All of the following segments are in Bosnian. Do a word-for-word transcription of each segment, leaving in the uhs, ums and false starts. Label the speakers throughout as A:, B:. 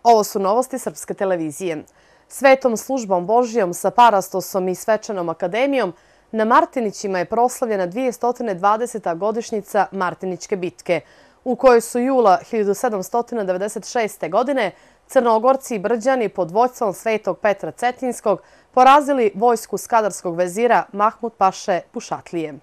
A: Ovo su novosti Srpske televizije. Svetom službom Božijom sa parastosom i svečanom akademijom na Martinićima je proslavljena dvesta dvadeseta godišnjica Martinićke bitke, u kojoj su jula hiljadu sedamsto devedeset šeste. godine Crnogorci i Brđani pod vođstvom Svetog Petra Cetinskog porazili vojsku skadarskog vezira Mahmud Paše Bušatlije.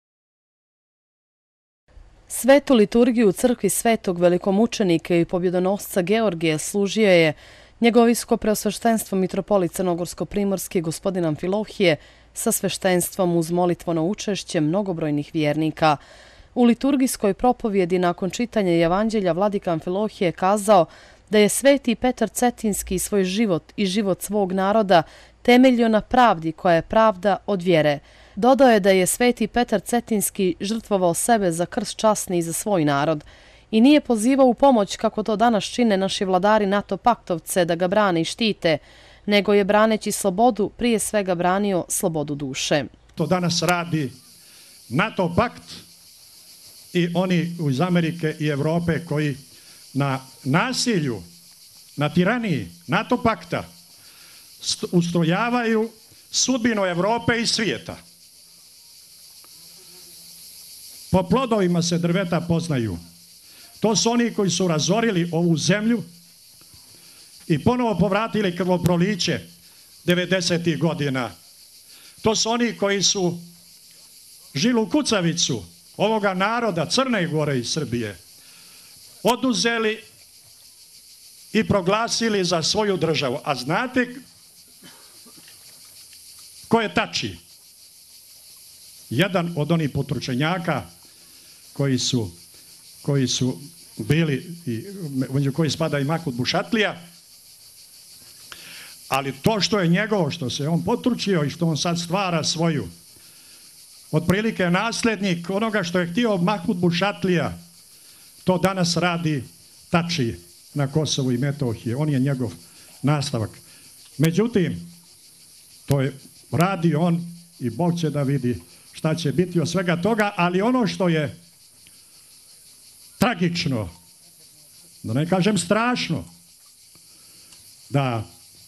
A: Svetu liturgiju u crkvi Svetog velikomučenika i pobjedonosca Georgije služio je njegovisko preosveštenstvo mitropolit Crnogorsko-primorski gospodin Amfilohije sa sveštenstvom uz molitvono učešće mnogobrojnih vjernika. U liturgijskoj propovjedi nakon čitanja Evanđelja vladika Amfilohije kazao da je Sveti Petar Cetinski svoj život i život svog naroda temeljio na pravdi koja je pravda od vjere. Dodao je da je Sveti Petar Cetinski žrtvovao sebe za krst časni i za svoj narod i nije pozivao u pomoć kako to danas čine naši vladari NATO paktovce da ga brane i štite, nego je braneći slobodu prije svega branio slobodu duše.
B: To danas radi NATO pakt i oni iz Amerike i Evrope koji na nasilju, na tiraniji NATO pakta ustrojavaju sudbinu Evrope i svijeta. Po plodovima se drveta poznaju. To su oni koji su razorili ovu zemlju i ponovo povratili krvoproliće devedesetih godina. To su oni koji su žilu kucavicu ovoga naroda Crne Gore i Srbije oduzeli i proglasili za svoju državu. A znate ko je Tači? Jedan od onih potručenjaka koji su, koji su bili, među koji spada i Mahmud Bušatlija, ali to što je njegovo, što se on potručio i što on sad stvara svoju, otprilike nasljednik onoga što je htio Mahmud Bušatlija, to danas radi Tači na Kosovu i Metohiji. On je njegov nastavak. Međutim, to je radi on i Bog će da vidi šta će biti od svega toga, ali ono što je tragično, da ne kažem strašno, da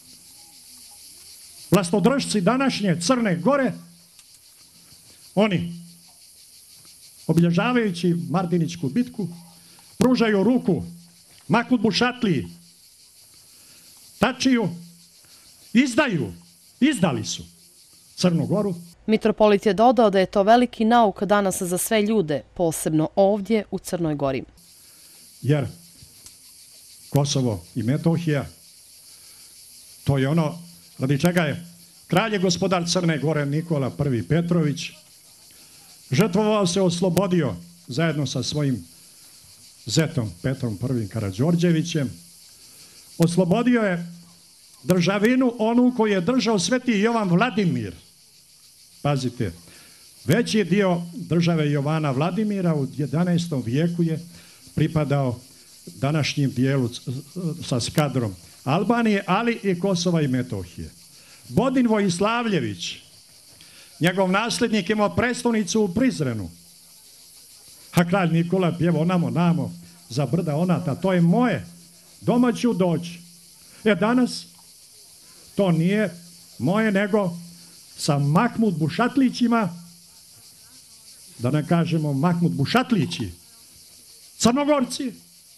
B: vlastodržci današnje Crne Gore, oni, obilježavajući Martinićku bitku, pružaju ruku Mahmud Bušatliji, Tačiju, izdaju, izdali su Crnu Goru.
A: Mitropolit je dodao da je to veliki nauk danas za sve ljude, posebno ovdje u Crnoj Gori.
B: Jer Kosovo i Metohija, to je ono radi čega je kralj i gospodar Crne Gore Nikola Prvi Petrović žrtvovao se, oslobodio zajedno sa svojim zetom Petrom Prvim Karađorđevićem. Oslobodio je državinu onu koju je držao Sveti Jovan Vladimir. Pazite, veći dio države Jovana Vladimira u jedanaestom vijeku je pripadao današnjim dijelu sa Skadrom Albanije, ali i Kosova i Metohije. Bodin Vojislavljević, njegov nasljednik, imao prestolnicu u Prizrenu, a kralj Nikola pjevao namo, namo, za brda onata, to je moje, doma ću doći. E danas to nije moje, nego sa Mahmud Bušatlićima, da ne kažemo Mahmud Bušatlići, Crnogorci,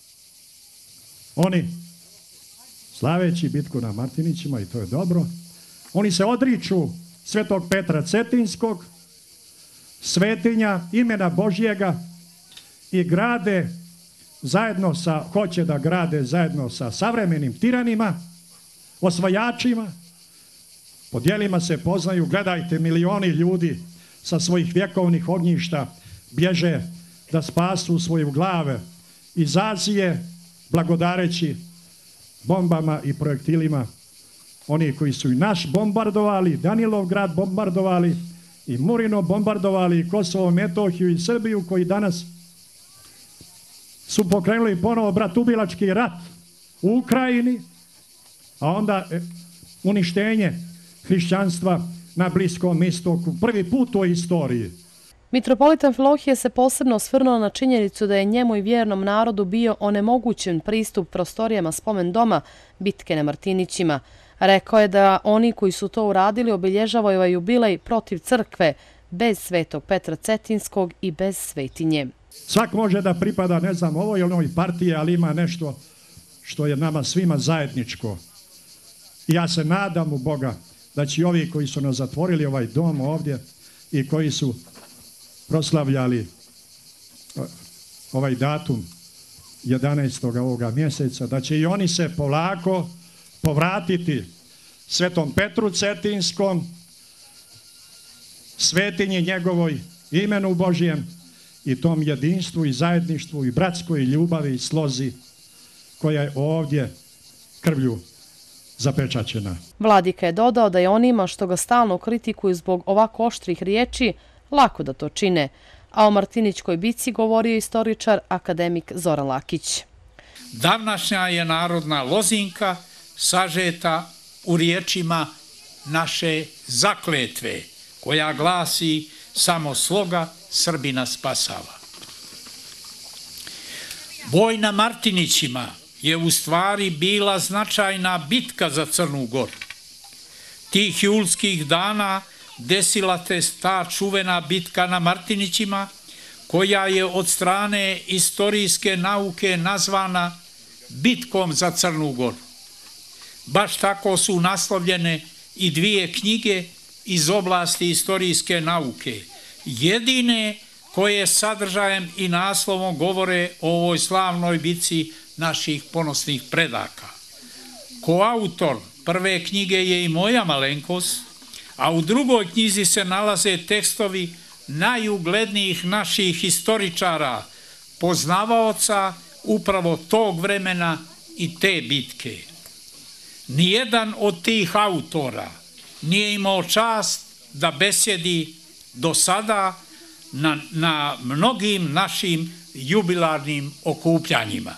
B: oni slaveći bitku na Martinićima, i to je dobro, oni se odriču Svetog Petra Cetinskog, svetinja imena Božjega i grade zajedno sa, hoće da grade zajedno sa savremenim tiranima, osvajačima. Po djelima se poznaju, gledajte, milioni ljudi sa svojih vjekovnih ognjišta bježe da spasu svoje glave iz Azije, blagodareći bombama i projektilima oni koji su i naš bombardovali, Danilov grad bombardovali, i Murino bombardovali, i Kosovo, Metohiju i Srbiju, koji danas su pokrenuli ponovo bratubilački rat u Ukrajini, a onda uništenje hrišćanstva na Bliskom istoku. Prvi put u istoriji.
A: Mitropolit Amfilohije se posebno osvrnuo na činjenicu da je njemu i vjernom narodu bio onemogućen pristup prostorijama spomen doma bitke na Martinićima. Rekao je da oni koji su to uradili obilježavaju ovaj jubilej protiv crkve, bez svetog Petra Cetinskog i bez svetinje.
B: Svak može da pripada, ne znam, ovoj ili ovoj partije, ali ima nešto što je nama svima zajedničko. I ja se nadam u Boga da će ovi koji su nas zatvorili ovaj dom ovdje i koji su proslavljali ovaj datum jedanaestog ovoga mjeseca, da će i oni se polako povratiti svetom Petru Cetinskom, svetinji njegovoj, imenu Božijem i tom jedinstvu i zajedništvu i bratskoj ljubavi i slozi koja je ovdje krvlju zapečaćena.
A: Vladika je dodao da je onima što ga stalno kritikuju zbog ovako oštrih riječi lako da to čine, a o Martinićkoj bici govorio istoričar akademik Zoran Lakić.
C: Davnašnja je narodna lozinka sažeta u riječima naše zakletve, koja glasi samo sloga Srbina spasava. Boj na Martinićima je u stvari bila značajna bitka za Crnu Goru. Tih julskih dana desila se ta čuvena bitka na Martinićima, koja je od strane istorijske nauke nazvana bitkom za Crnu Goru. Baš tako su naslovljene i dvije knjige iz oblasti istorijske nauke, jedine koje sadržajem i naslovom govore o ovoj slavnoj bitci naših ponosnih predaka. Koautor prve knjige je i moja malenkost, a u drugoj knjizi se nalaze tekstovi najuglednijih naših historičara, poznavaoca upravo tog vremena i te bitke. Nijedan od tih autora nije imao čast da besjedi do sada na, na mnogim našim jubilarnim okupljanjima.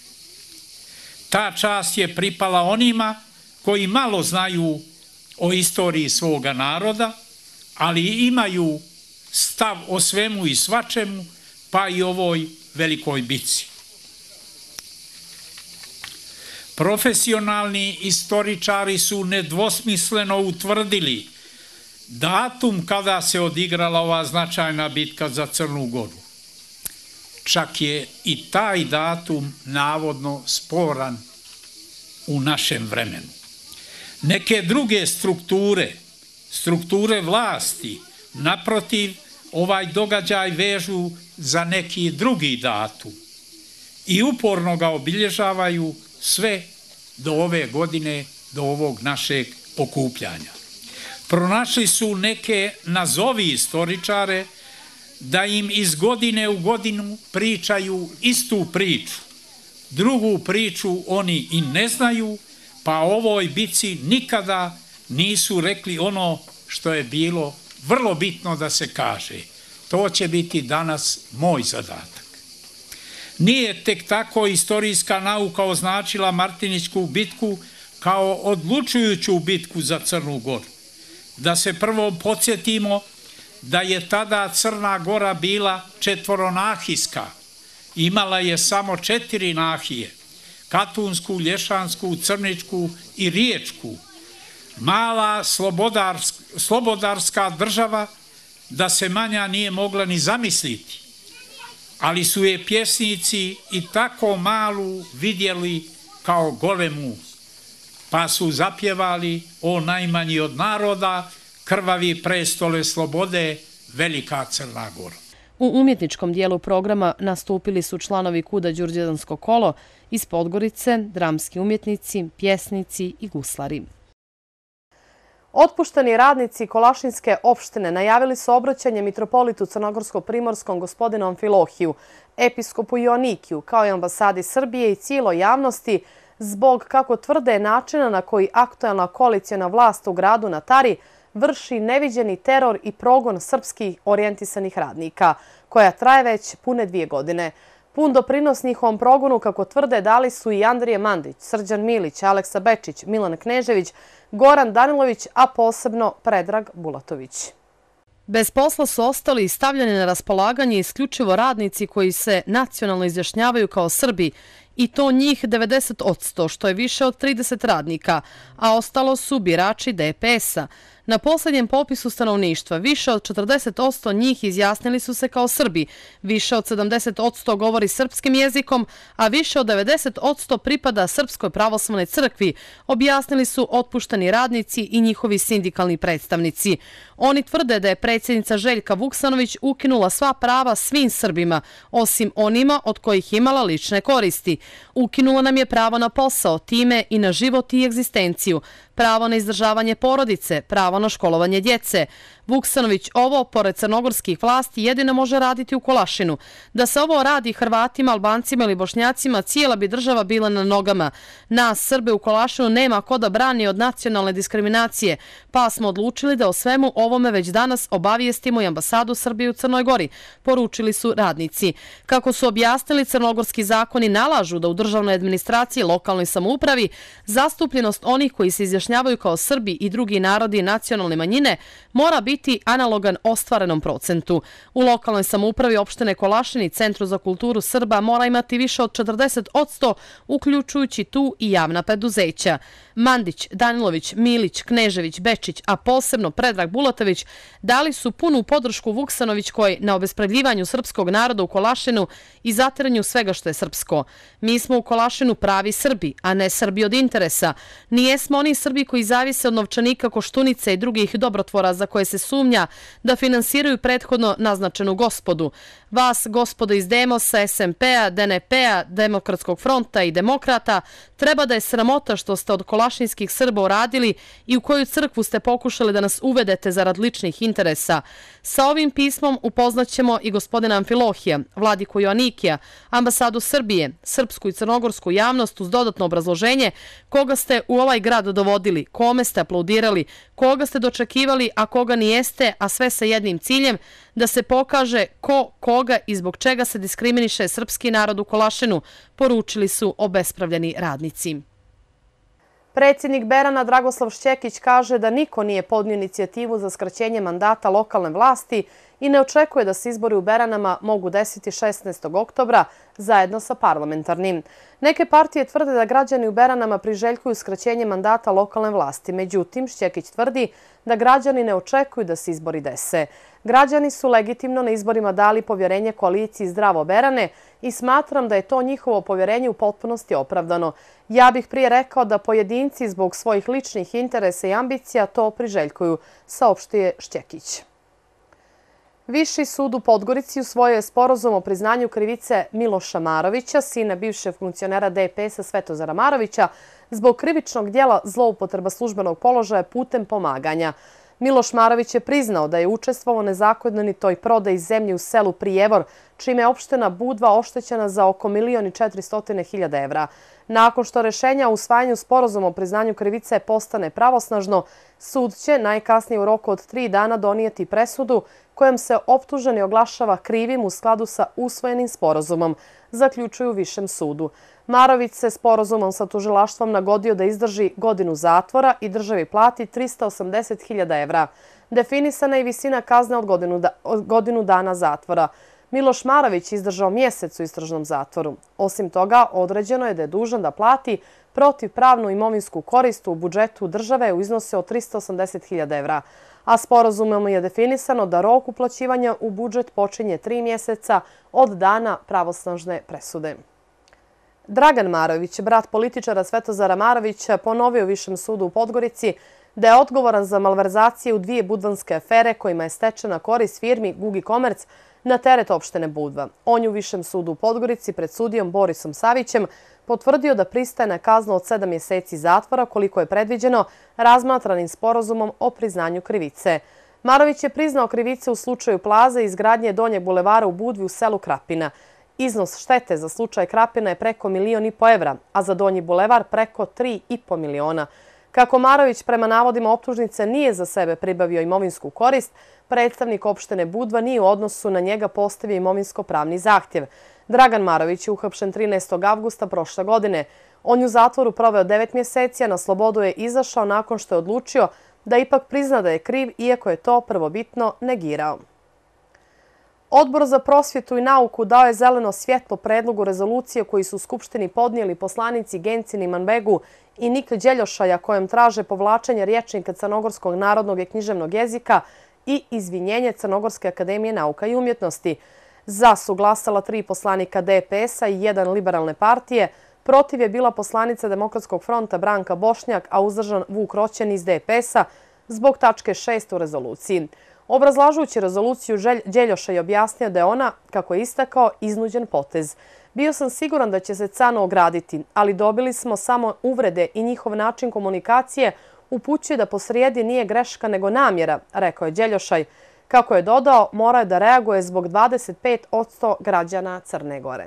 C: Ta čast je pripala onima koji malo znaju o istoriji svoga naroda, ali imaju stav o svemu i svačemu, pa i ovoj velikoj bitci. Profesionalni istoričari su nedvosmisleno utvrdili datum kada se odigrala ova značajna bitka za Crnu Goru. Čak je i taj datum navodno sporan u našem vremenu. Neke druge strukture, strukture vlasti, naprotiv, ovaj događaj vežu za neki drugi datum i uporno ga obilježavaju sve do ove godine, do ovog našeg okupljanja. Pronašli su neke nazovi istoričare da im iz godine u godinu pričaju istu priču. Drugu priču oni i ne znaju, pa o ovoj bitci nikada nisu rekli ono što je bilo vrlo bitno da se kaže. To će biti danas moj zadatak. Nije tek tako istorijska nauka označila Martinićku bitku kao odlučujuću bitku za Crnu Goru. Da se prvo podsjetimo da je tada Crna Gora bila četvoronahijska. Imala je samo četiri nahije, Katunsku, Lješansku, Crničku i Riječku. Mala slobodarska, slobodarska država da se manja nije mogla ni zamisliti, ali su je pjesnici i tako malu vidjeli kao golemu, pa su zapjevali o najmanji od naroda, krvavi prestole slobode, velika Crna Gora.
A: U umjetničkom dijelu programa nastupili su članovi Kuda Đurđedansko kolo iz Podgorice, dramski umjetnici, pjesnici i guslari. Otpušteni radnici Kolašinske opštine najavili su obraćanje mitropolitu crnogorsko-primorskom gospodinu Amfilohiju, episkopu Joannikiju, kao i ambasadi Srbije i cijeloj javnosti zbog, kako tvrde, načina na koji aktuelna koalicijna vlast u gradu na Tari vrši neviđeni teror i progon srpskih orijentisanih radnika, koja traje već pune dvije godine. Pun doprinos njihovom progonu, kako tvrde, dali su i Andrije Mandić, Srđan Milić, Aleksa Bečić, Milan Knežević, Goran Danilović, a posebno Predrag Bulatović. Bez posla su ostali i stavljeni na raspolaganje isključivo radnici koji se nacionalno izjašnjavaju kao Srbi, i to njih devedeset posto, što je više od trideset radnika, a ostalo su birači D P S-a. Na posljednjem popisu stanovništva više od četrdeset posto njih izjasnili su se kao Srbi, više od sedamdeset posto govori srpskim jezikom, a više od devedeset posto pripada Srpskoj pravoslavnoj crkvi, objasnili su otpušteni radnici i njihovi sindikalni predstavnici. Oni tvrde da je predsjednica Željka Vuksanović ukinula sva prava svim Srbima, osim onima od kojih imala lične koristi. Ukinula nam je pravo na posao, time i na život i egzistenciju, pravo na izdržavanje porodice, pravo na školovanje djece. Vuksanović ovo, pored crnogorskih vlasti, jedino može raditi u Kolašinu. Da se ovo radi Hrvatima, Albancima ili Bošnjacima, cijela bi država bila na nogama. Nas, Srbe u Kolašinu, nema ko da brani od nacionalne diskriminacije, pa smo odlučili da o svemu ovome već danas obavijestimo i ambasadu Srbije u Crnoj Gori, poručili su radnici. Kako su objasnili, crnogorski zakoni nalažu da u državnoj administraciji i lokalnoj samoupravi zastupljenost onih koji se izjašnjavaju kao Srbi i drugi narodi i nacionalne manjine mora biti analogan ostvarenom procentu. U lokalnoj samoupravi opštine Kolašin i Centru za kulturu Srba mora imati više od četrdeset posto, uključujući tu i javna preduzeća. Mandić, Danilović, Milić, Knežević, Bečić, a posebno Predrag Bulatović dali su punu podršku Vuksanovićkoj na obespredljivanju srpskog naroda u Kolašinu i zatiranju svega što je srpsko. Mi smo u Kolašinu pravi Srbi, a ne Srbi od interesa. Nijesmo oni Srbi koji zavise od novčanika, Koštunice i drugih dobrotvora za koje se sumnja da finansiraju prethodno naznačenu gospodu. Vas, gospodo iz Demosa, S M P-a, D N P-a, Demokratskog fronta i Demokrata, treba da je sramota što ste od kolašinskih Srba uradili i u koju crkvu ste pokušali da nas uvedete zarad ličnih interesa. Sa ovim pismom upoznaćemo i gospodina Amfilohija, vladiku Joanikija, ambasadu Srbije, srpsku i crnogorsku javnost uz dodatno obrazloženje koga ste u ovaj grad dovodili, kome ste aplaudirali, koga ste dočekivali, a koga nijeste, a sve sa jednim ciljem, da se pokaže ko, koga i zbog čega se diskriminiše srpski narod u Kolašinu, poručili su obespravljeni radnici.
D: Predsjednik Berana Dragoslav Šćekić kaže da niko nije podnio inicijativu za skraćenje mandata lokalne vlasti i ne očekuje da se izbori u Beranama mogu desiti šesnaestog oktobra zajedno sa parlamentarnim. Neke partije tvrde da građani u Beranama priželjkuju skraćenje mandata lokalne vlasti. Međutim, Šćekić tvrdi da građani ne očekuju da se izbori dese. Građani su legitimno na izborima dali povjerenje koaliciji Zdravo Berane i smatram da je to njihovo povjerenje u potpunosti opravdano. Ja bih prije rekao da pojedinci zbog svojih ličnih interesa i ambicija to priželjkuju, saopštio Šćekić. Viši sud u Podgorici usvojio je sporazum o priznanju krivice Miloša Marovića, sina bivšeg funkcionera D P S-a Svetozara Marovića, zbog krivičnog dijela zloupotreba službenog položaja putem pomaganja. Miloš Marović je priznao da je učestvovao nezakonitoj prodaji zemlje u selu Prijevor, čime je opština Budva oštećena za oko milion i četiristotina hiljada evra. Nakon što rešenja o usvajanju sporazuma o priznanju krivice postane pravosnažno, sud će najkasnije u roku od tri dana donijeti presudu kojom se optuženi oglašava krivim u skladu sa usvojenim sporazumom, zaključuju u Višem sudu. Marović se sporazumom sa tužilaštvom nagodio da izdrži godinu zatvora i državi plati trista osamdeset hiljada evra. Definisana je visina kazne od godinu, da, od godinu dana zatvora. Miloš Marović izdržao mjesec u istražnom zatvoru. Osim toga, određeno je da je dužan da plati protivpravnu imovinsku korist u budžetu države u iznosu od trista osamdeset hiljada evra. A sporazumom je definisano da rok uplaćivanja u budžet počinje tri mjeseca od dana pravosnažne presude. Dragan Marović, brat političara Svetozara Marovića, ponovio u Višem sudu u Podgorici da je odgovoran za malverzacije u dvije budvanske afere kojima je stečena korist firmi Gugi Komerc na teret opštine Budva. On je u Višem sudu u Podgorici pred sudijom Borisom Savićem potvrdio da pristaje na kaznu od sedam mjeseci zatvora koliko je predviđeno razmatranim sporazumom o priznanju krivice. Marović je priznao krivice u slučaju Plaza i izgradnje Donjeg bulevara u Budvi u selu Krapina. Iznos štete za slučaj Krapina je preko milion i po evra, a za Donji bulevar preko tri i po miliona. Kako Marović prema navodima optužnice nije za sebe pribavio imovinsku korist, predstavnik opštine Budva nije u odnosu na njega postavio imovinsko-pravni zahtjev. Dragan Marović je uhapšen trinaestog avgusta prošle godine. On je u zatvoru proveo devet mjeseci, a na slobodu je izašao nakon što je odlučio da ipak prizna da je kriv, iako je to prvobitno negirao. Odbor za prosvjetu i nauku dao je zeleno svjetlo predlogu rezolucije koji su u Skupštini podnijeli poslanici Gencin Imanbegu i Nik Đeljošaja, kojem traže povlačenje rječnika crnogorskog narodnog i književnog jezika i izvinjenje Crnogorske akademije nauka i umjetnosti. Za su glasala tri poslanika D P S-a i jedan liberalne partije. Protiv je bila poslanica Demokratskog fronta Branka Bošnjak, a uzdržan Vuk Roćen iz D P S-a zbog tačke šest u rezoluciji. Obrazlažujući rezoluciju, Đeljoša je objasnio da je ona, kako je istakao, iznuđen potez. Bio sam siguran da će se Cano ograditi, ali dobili smo samo uvrede i njihov način komunikacije upućuje da posrijedi nije greška nego namjera, rekao je Đeljošaj. Kako je dodao, mora je da reaguje zbog dvadeset pet posto građana Crne Gore.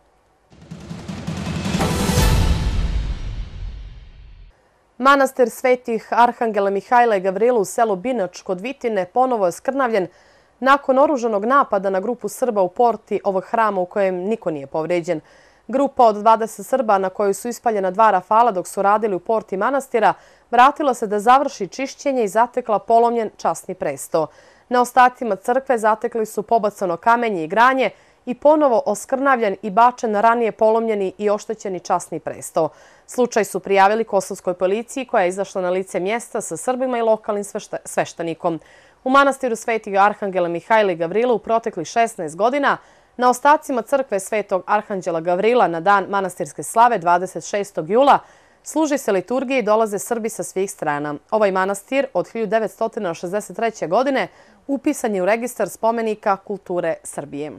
D: Manastir svetih Arhangela Mihajla i Gavrila u selu Binač kod Vitine ponovo je skrnavljen nakon oružanog napada na grupu Srba u porti ovog hrama u kojem niko nije povređen. Grupa od dvadeset Srba na kojoj su ispaljena dva rafala dok su radili u porti manastira vratila se da završi čišćenje i zatekla polomljen časni presto. Na ostacima crkve zatekli su pobacano kamenje i granje i ponovo oskrnavljen i bačen na ranije polomljeni i oštećeni časni presto. Slučaj su prijavili kosovskoj policiji koja je izašla na lice mjesta sa Srbima i lokalnim sveštenikom. U manastiru svetih Arhangela Mihajla i Gavrila u proteklih šesnaest godina na ostacima crkve svetog Arhanđela Gavrila na dan manastirske slave dvadeset šestog jula služi se liturgije i dolaze Srbi sa svih strana. Ovaj manastir od hiljadu devetsto šezdeset treće. godine upisan je u registar spomenika kulture Srbije.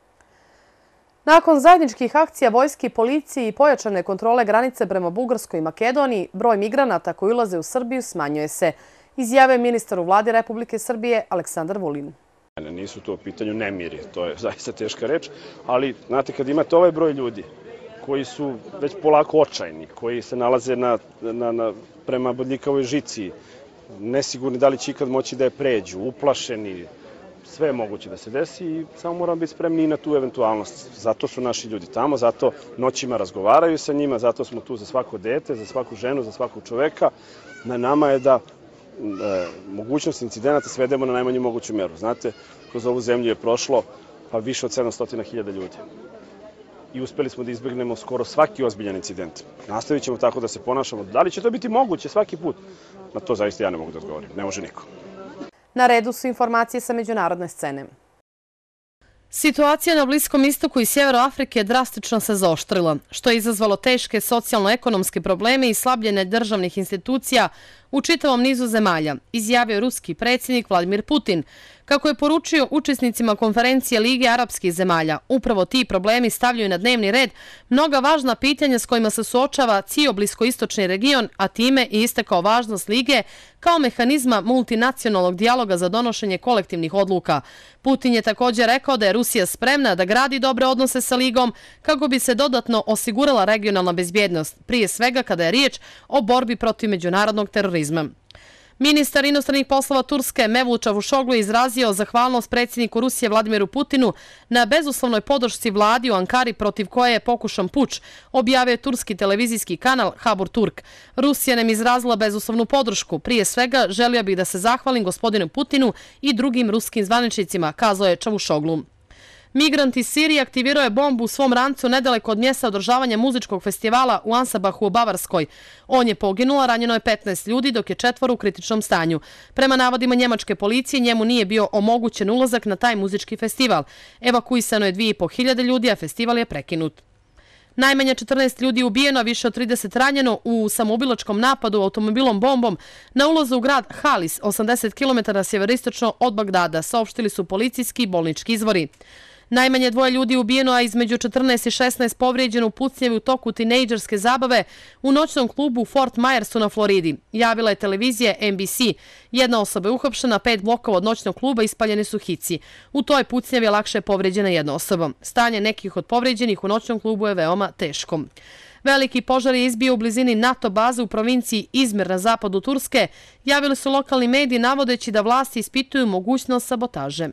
D: Nakon zajedničkih akcija vojske i policije i pojačane kontrole granice prema Bugarskoj i Makedoniji, broj migranata koji ulaze u Srbiju smanjuje se, izjavio je ministar u vladi Republike Srbije Aleksandar Vulin.
E: Nisu to u pitanju nemiri, to je zaista teška reč, ali znate kad imate ovaj broj ljudi koji su već polako očajni, koji se nalaze na, na, na, prema bodljikavoj žici, nesigurni da li će ikad moći da je pređu, uplašeni, sve je moguće da se desi i samo moramo biti spremni i na tu eventualnost. Zato su naši ljudi tamo, zato noćima razgovaraju sa njima, zato smo tu za svako dete, za svaku ženu, za svakog čoveka. Na nama je da e, mogućnost incidenata svedemo na najmanju moguću meru. Znate, kroz ovu zemlju je prošlo pa više od sedamsto hiljada ljudi. I uspeli smo da izbjegnemo skoro svaki ozbiljan incident. Nastavit ćemo tako da se ponašamo. Da li će to biti moguće svaki put? Na to zaista ja ne mogu da odgovorim. Ne može niko.
D: Na redu su informacije sa međunarodne scene.
A: Situacija na Bliskom istoku i sjeveru Afrike drastično se zaoštrila, što je izazvalo teške socijalno-ekonomske probleme i slabljenje državnih institucija u čitavom nizu zemalja, izjavio je ruski predsjednik Vladimir Putin. Kako je poručio učesnicima konferencije Lige arapskih zemalja, upravo ti problemi stavljaju na dnevni red mnoga važna pitanja s kojima se suočava cijel bliskoistočni region, a time i istakao važnost Lige kao mehanizma multinacionalnog dijaloga za donošenje kolektivnih odluka. Putin je također rekao da je Rusija spremna da gradi dobre odnose sa Ligom kako bi se dodatno osigurala regionalna bezbjednost, prije svega kada je riječ o borbi protiv međunarodnog terorizma. Ministar inostranih poslova Turske Mevlut Čavuşoglu je izrazio zahvalnost predsjedniku Rusije Vladimiru Putinu na bezuslovnoj podršci vladi u Ankari protiv koje je pokušan puč, objavio turski televizijski kanal Habur Turk. Rusija nam izrazila bezuslovnu podršku. Prije svega želio bih da se zahvalim gospodinu Putinu i drugim ruskim zvaničnicima, kazao je Čavuşoglu. Migrant iz Sirije aktivirao je bombu u svom rancu nedaleko od mjesta održavanja muzičkog festivala u Ansabahu u Bavarskoj. On je poginuo, ranjeno je petnaest ljudi, dok je četvoro u kritičnom stanju. Prema navodima njemačke policije, njemu nije bio omogućen ulazak na taj muzički festival. Evakuisano je dvije i po hiljade ljudi, a festival je prekinut. Najmanje četrnaest ljudi ubijeno, a više od trideset ranjeno u samoubilačkom napadu automobilom bombom na ulazu u grad Halis, osamdeset kilometara sjeveristočno od Bagdada, saopštili su policijski i bolnički izvori. Najmanje dvoje ljudi ubijeno, a između četrnaest i šesnaest povrijeđeno u pucnjevi u toku tinejdžerske zabave u noćnom klubu u Fort Myersu na Floridi. Javila je televizija N B C. Jedna osoba je uhapšena, pet blokova od noćnog kluba ispaljeni su hici. U toj pucnjevi je lakše povrijeđena jedna osoba. Stanje nekih od povrijeđenih u noćnom klubu je veoma teško. Veliki požar je izbio u blizini NATO baze u provinciji Izmir na zapadu Turske. Javili su lokalni mediji navodeći da vlasti ispituju mogućnost sabotaže.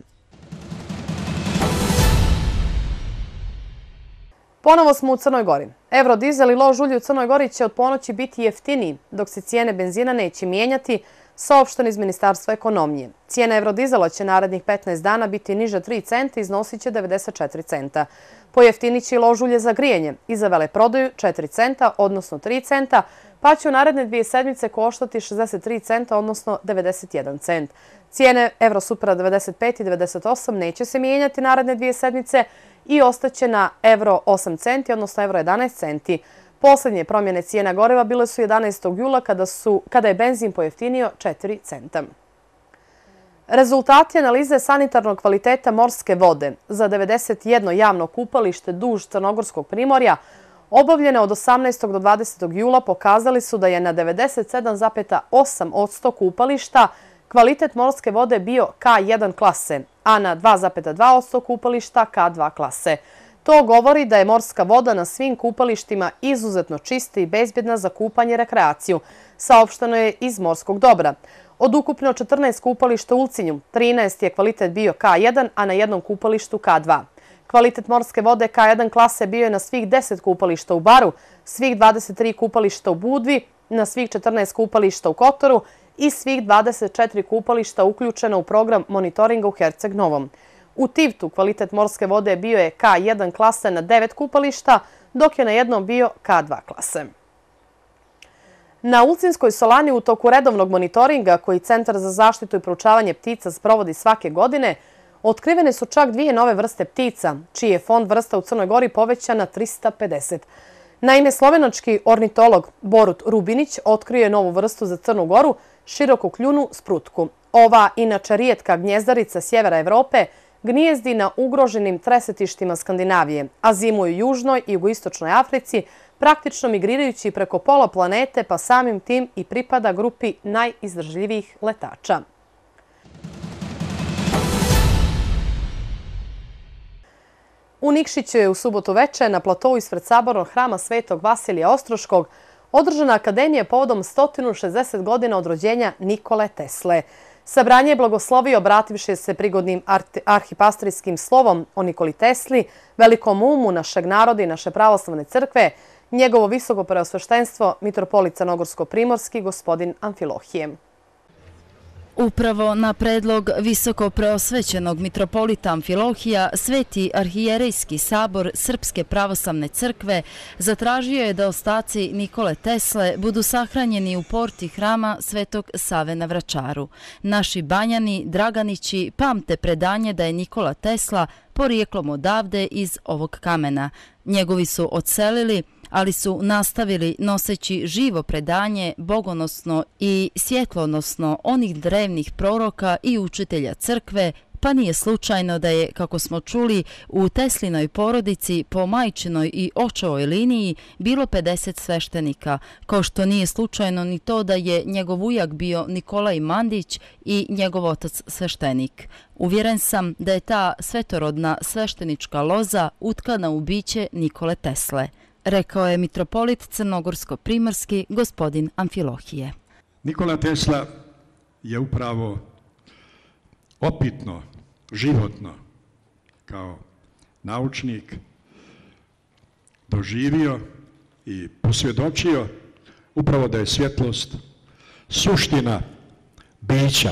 D: Ponovo smo u Crnoj Gori. Eurodizel i lož ulje u Crnoj Gori će od ponoći biti jeftiniji, dok se cijene benzina neće mijenjati, saopšteno iz Ministarstva ekonomije. Cijena evrodizela će narednih petnaest dana biti niža tri centa i iznosit će devedeset četiri centa. Pojeftinit će i ložulje za grijanje i za veleprodaju četiri centa, odnosno tri centa, pa će u naredne dvije sedmice koštati šezdeset tri centa, odnosno devedeset jedan cent. Cijene Evrosupera devedeset pet i devedeset osam neće se mijenjati naredne dvije sedmice i ostaće na evro osam centi, odnosno evro jedanaest centi. Posljednje promjene cijena goriva bile su jedanaestog jula kada, su, kada je benzin pojeftinio četiri centa. Rezultati analize sanitarnog kvaliteta morske vode za devedeset jedno javno kupalište duž Crnogorskog primorja obavljene od osamnaestog do dvadesetog jula pokazali su da je na devedeset sedam zarez osam posto kupališta kvalitet morske vode bio K jedan klase, a na dva zarez dva posto kupališta K dva klase. To govori da je morska voda na svim kupalištima izuzetno čista i bezbjedna za kupanje i rekreaciju, saopšteno je iz morskog dobra. Od ukupno četrnaest kupališta u Ulcinju, trinaest je kvalitet bio K jedan, a na jednom kupalištu K dva. Kvalitet morske vode K jedan klase bio je na svih deset kupališta u Baru, svih dvadeset tri kupališta u Budvi, na svih četrnaest kupališta u Kotoru i svih dvadeset četiri kupališta uključeno u program monitoringa u Herceg Novom. U Tivtu kvalitet morske vode bio je K jedan klase na devet kupališta, dok je na jednom bio K dva klase. Na Ulcinskoj solani u toku redovnog monitoringa koji Centar za zaštitu i proučavanje ptica sprovodi svake godine, otkrivene su čak dvije nove vrste ptica, čiji je fond vrsta u Crnoj Gori povećan na trista pedeset. Naime, slovenački ornitolog Borut Rubinić otkrio je novu vrstu za Crnu Goru, širokokljunu sprutku. Ova, inače rijetka gnjezdarica sjevera Evrope, gnijezdi na ugroženim tresetištima Skandinavije, a zimuje u južnoj i jugoistočnoj Africi, praktično migrirajući preko pola planete, pa samim tim i pripada grupi najizdržljivijih letača. U Nikšiću je u subotu veče na platovu ispred sabornog hrama Svetog Vasilija Ostroškog održana akademija povodom sto šezdeset godina od rođenja Nikole Tesle. Sabranje je blagoslovio obrativši se prigodnim arhipastrijskim slovom o Nikoli Tesli, velikom umu našeg naroda i naše pravoslavne crkve, njegovo visoko preosveštenstvo mitropolit Crnogorsko-primorski gospodin Amfilohije.
F: Upravo na predlog visoko preosvećenog mitropolita Amfilohija, Sveti arhijerejski sabor Srpske pravoslavne crkve zatražio je da ostaci Nikole Tesle budu sahranjeni u porti hrama Svetog Save na Vračaru. Naši Banjani, Draganići pamte predanje da je Nikola Tesla porijeklom odavde iz ovog kamena. Njegovi su odselili, ali su nastavili noseći živo predanje, bogonosno i svjetlonosno onih drevnih proroka i učitelja crkve, pa nije slučajno da je, kako smo čuli, u Teslinoj porodici po majčinoj i očevoj liniji bilo pedeset sveštenika, kao što nije slučajno ni to da je njegov ujak bio Nikolaj Mandić i njegov otac sveštenik. Uvjeren sam da je ta svetorodna sveštenička loza utkana u biće Nikole Tesle, rekao je mitropolit Crnogorsko-primorski gospodin Amfilohije.
B: Nikola Tesla je upravo opitno, životno, kao naučnik doživio i posvjedočio upravo da je svjetlost suština bića.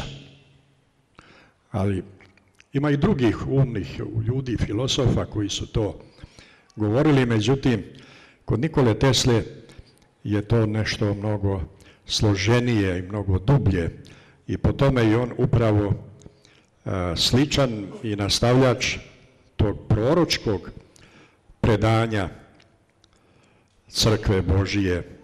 B: Ali ima i drugih umnih ljudi, filosofa koji su to govorili, međutim, kod Nikole Tesle je to nešto mnogo složenije i mnogo dublje i po tome je on upravo sličan i nastavljač tog proročkog predanja Crkve Božije.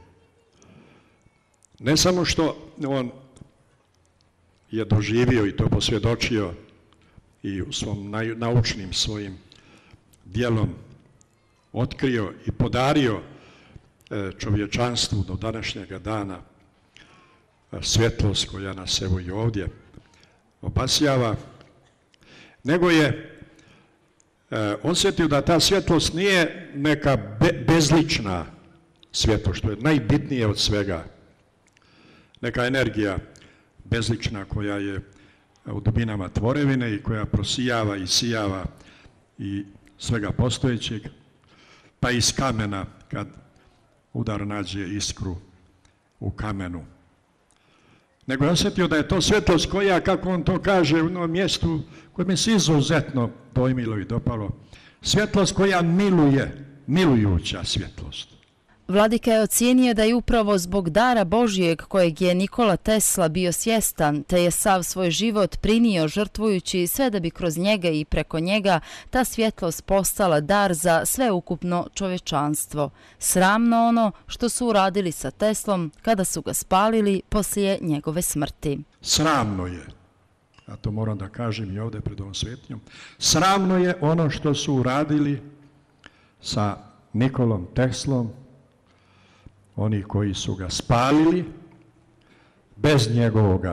B: Ne samo što on je doživio i to posvjedočio i u svom naučnim svojim dijelom otkrio i podario čovječanstvu do današnjega dana svjetlost koja nas evo i ovdje obasjava, nego je osjetio da ta svjetlost nije neka be, bezlična svjetlost, što je najbitnije od svega. Neka energija bezlična koja je u dubinama tvorevine i koja prosijava i sijava i svega postojećeg, pa iz kamena kad udar nađe iskru u kamenu. nego je osjetio da je to svjetlost koja, kako on to kaže, u onom mjestu koje mi se izuzetno dojmilo i dopalo, svjetlost koja miluje, milujuća svjetlost.
F: Vladika je ocijenio da je upravo zbog dara Božijeg kojeg je Nikola Tesla bio svjestan, te je sav svoj život prinio žrtvujući sve da bi kroz njega i preko njega ta svjetlost postala dar za sveukupno čovječanstvo. Sramno ono što su uradili sa Teslom kada su ga spalili poslije njegove smrti.
B: Sramno je, a to moram da kažem i ovdje pred ovom svetinjom, sramno je ono što su uradili sa Nikolom Teslom, oni koji su ga spalili bez njegovoga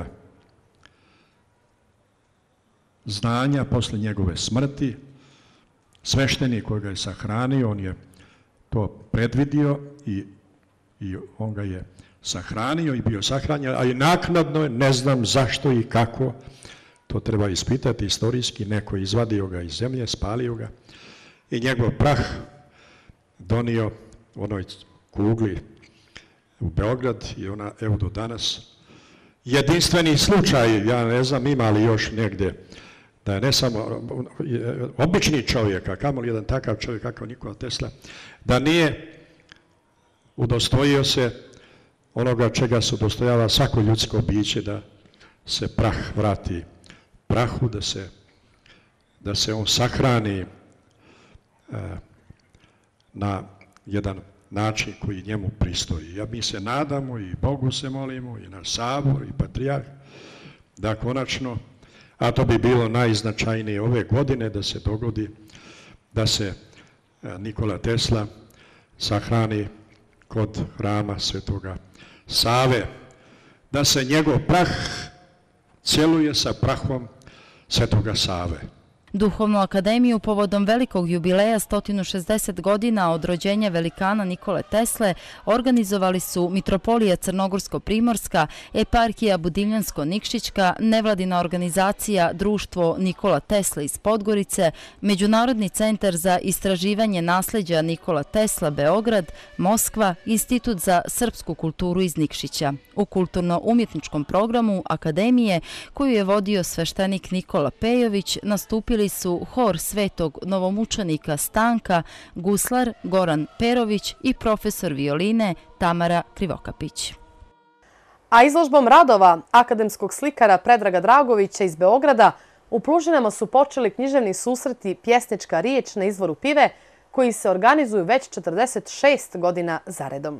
B: znanja posle njegove smrti. Sveštenik koji ga je sahranio, on je to predvidio i, i on ga je sahranio i bio sahranjen, a i naknadno, ne znam zašto i kako, to treba ispitati istorijski, neko je izvadio ga iz zemlje, spalio ga i njegov prah donio u onoj kugli u Beograd i ona, evo do danas, jedinstveni slučaj, ja ne znam ima li još negdje, da je ne samo obični čovjek, a kamoli jedan takav čovjek kakav Nikola Tesla, da nije udostojio se onoga čega se udostojava svako ljudsko biće, da se prah vrati prahu, da se, da se on sahrani uh, na jedan način koji njemu pristoji. Ja mi se nadamo i Bogu se molimo i naš sabor i patrijarh da konačno, a to bi bilo najznačajnije ove godine, da se dogodi da se Nikola Tesla sahrani kod hrama Svetoga Save, da se njegov prah cjeluje sa prahom Svetoga Save.
F: Duhovnu akademiju povodom velikog jubileja sto šezdeset godina od rođenja velikana Nikole Tesle organizovali su Mitropolija Crnogorsko-Primorska, Eparhija Budivljansko-Nikšićka, nevladina organizacija Društvo Nikola Tesla iz Podgorice, Međunarodni centar za istraživanje nasleđa Nikola Tesla Beograd, Moskva, Institut za srpsku kulturu iz Nikšića. U kulturno-umjetničkom programu akademije, koju je vodio sveštenik Nikola Pejović, nastupili su hor svetog novomučenika Stanka, guslar Goran Perović i profesor violine Tamara Krivokapić.
D: A izložbom radova akademskog slikara Predraga Dragovića iz Beograda u Plužinama su počeli književni susreti Pjesnička riječ na izvoru Pive, koji se organizuju već četrdeset šest godina zaredom.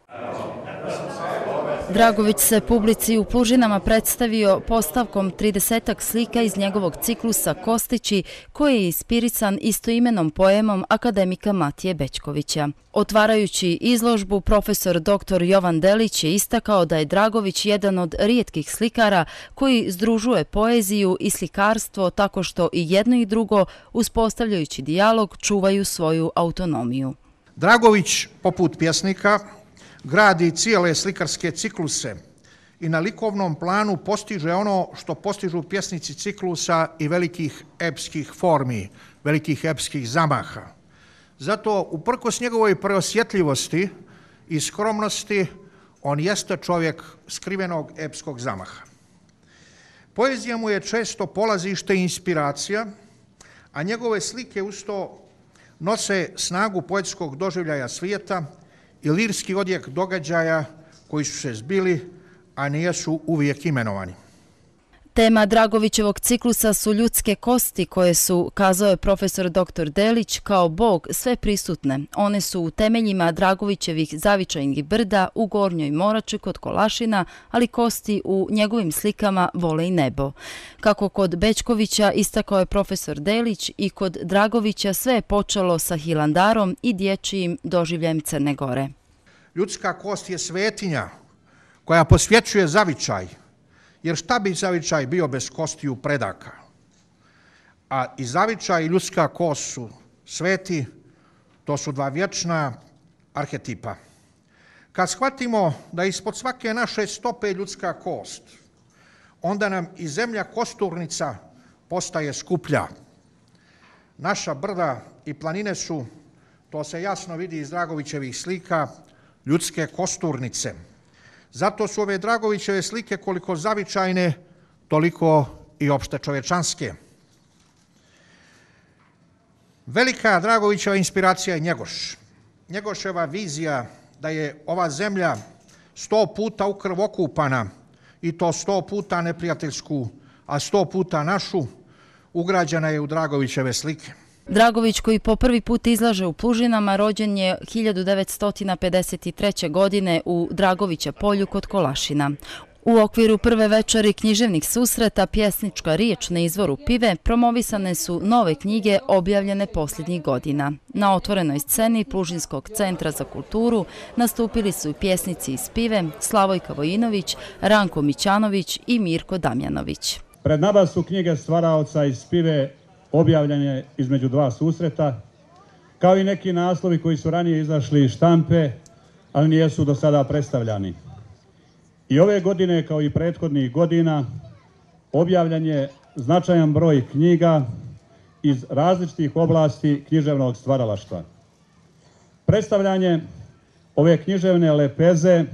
F: Dragović se publici u Plužinama predstavio postavkom tridesetak slika iz njegovog ciklusa Kostići, koji je inspirisan istoimenom poemom akademika Matije Bećkovića. Otvarajući izložbu, profesor doktor Jovan Delić je istakao da je Dragović jedan od rijetkih slikara koji združuje poeziju i slikarstvo tako što i jedno i drugo, uspostavljajući dijalog, čuvaju svoju autonomiju.
G: Dragović, poput pjesnika, gradi cijele slikarske cikluse i na likovnom planu postiže ono što postižu pjesnici ciklusa i velikih epskih formi, velikih epskih zamaha. Zato, uprkos njegovoj preosjetljivosti i skromnosti, on jeste čovjek skrivenog epskog zamaha. Poezija mu je često polazište i inspiracija, a njegove slike usto nose snagu poetskog doživljaja svijeta i lirski odjek događaja koji su se zbili, a nijesu uvijek imenovani.
F: Tema Dragovićevog ciklusa su ljudske kosti koje su, kazao je profesor doktor Delić, kao Bog sve prisutne. One su u temeljima Dragovićevih zavičajnih brda u Gornjoj Morači kod Kolašina, ali kosti u njegovim slikama vole i nebo. Kako kod Bećkovića, istakao je profesor Delić, i kod Dragovića sve je počelo sa Hilandarom i dječjim doživljajem Crne Gore.
G: Ljudska kost je svetinja koja posvjećuje zavičaj, jer šta bi zavičaj bio bez kostiju predaka? A i zavičaj i ljudska kost su sveti, to su dva vječna arhetipa. Kad shvatimo da ispod svake naše stope ljudska kost, onda nam i zemlja kosturnica postaje skuplja. Naša brda i planine su, to se jasno vidi iz Dragovićevih slika, ljudske kosturnice. Zato su ove Dragovićeve slike koliko zavičajne, toliko i opšte čovečanske. Velika Dragovićeva inspiracija je Njegoš. Njegoševa vizija da je ova zemlja sto puta u krv okupana, i to sto puta neprijateljsku, a sto puta našu, ugrađena je u Dragovićeve slike.
F: Dragović, koji po prvi put izlaže u Plužinama, rođen je hiljadu devetsto pedeset treće. godine u Dragovića polju kod Kolašina. U okviru prve večeri književnih susreta Pjesnička riječ na izvoru pive promovisane su nove knjige objavljene posljednjih godina. Na otvorenoj sceni Plužinskog centra za kulturu nastupili su i pjesnici iz Pive Slavojka Vojinović, Ranko Mićanović i Mirko Damjanović.
H: Pred nama su knjige stvaraoca iz Pive objavljene između dva susreta, kao i neki naslovi koji su ranije izašli iz štampe, ali nijesu do sada predstavljani. I ove godine, kao i prethodnih godina, objavljen je značajan broj knjiga iz različitih oblasti književnog stvaralaštva. Predstavljanje ove književne lepeze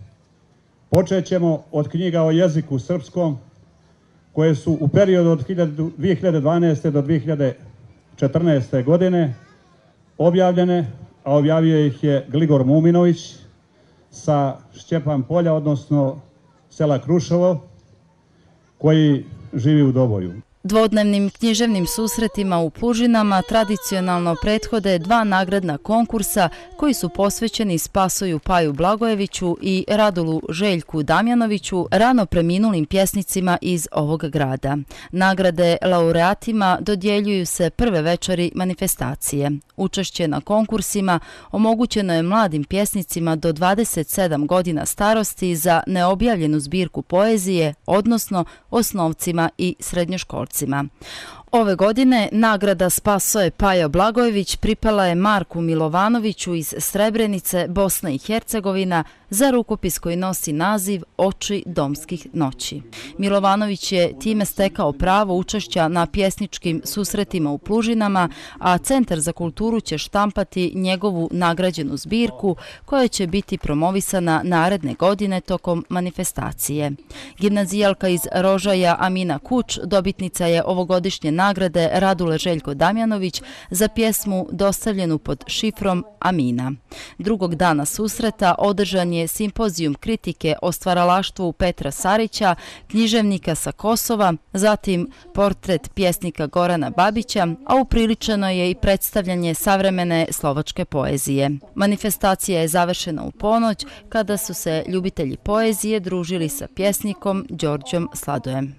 H: počet ćemo od knjiga o jeziku srpskom, koje su u periodu od dvije hiljade dvanaeste. do dvije hiljade četrnaeste. godine objavljene, a objavio ih je Gligor Muminović sa Šćepan polja, odnosno sela Kruševo, koji živi u Doboju.
F: Dvodnevnim književnim susretima u Plužinama tradicionalno prethode dva nagradna konkursa koji su posvećeni Spasoju Paju Blagojeviću i Radulu Željku Damjanoviću, rano preminulim pjesnicima iz ovog grada. Nagrade laureatima dodjeljuju se prve večeri manifestacije. Učešće na konkursima omogućeno je mladim pjesnicima do dvadeset sedam godina starosti za neobjavljenu zbirku poezije, odnosno osnovcima i srednjoškolcima. Ove godine nagrada Spasoje Paja Blagojević pripala je Marku Milovanoviću iz Srebrenice, Bosna i Hercegovina, za rukopis koji nosi naziv Oči domskih noći. Milovanović je time stekao pravo učešća na pjesničkim susretima u Plužinama, a Centar za kulturu će štampati njegovu nagrađenu zbirku koja će biti promovisana naredne godine tokom manifestacije. Gimnazijalka iz Rožaja Amina Kuč dobitnica je ovogodišnje nagrade Radule Željko Damjanović za pjesmu dostavljenu pod šifrom Amina. Drugog dana susreta održan je simpozijum kritike o stvaralaštvu Petra Sarića, književnika sa Kosova, zatim portret pjesnika Gorana Babića, a upriličeno je i predstavljanje savremene slovačke poezije. Manifestacija je završena u ponoć kada su se ljubitelji poezije družili sa pjesnikom Đorđom Sladojem.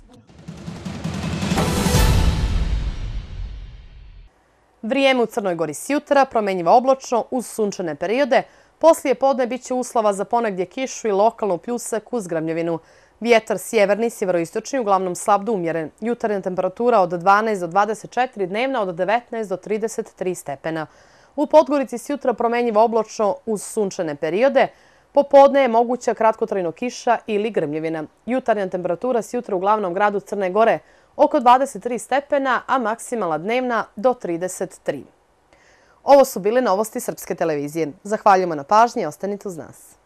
D: Vrijeme u Crnoj Gori sjutra promenjivo oblačno uz sunčane periode. Poslije podne bit će uslova za ponegdje kišu i lokalnu pljusak uz gramljevinu. Vjetar sjeverni, sjeveroistočni, uglavnom slab do umjeren. Jutarnja temperatura od dvanaest do dvadeset četiri, dnevna od devetnaest do trideset tri stepena. U Podgorici sjutra promenjivo oblačno uz sunčane periode. Popodne je moguća kratkotrajno kiša ili grmljevina. Jutarnja temperatura sjutra u glavnom gradu Crne Gore oko dvadeset tri stepena, a maksimalna dnevna do trideset tri. Ovo su bile novosti Srpske televizije. Zahvaljujemo na pažnji i ostanite uz nas.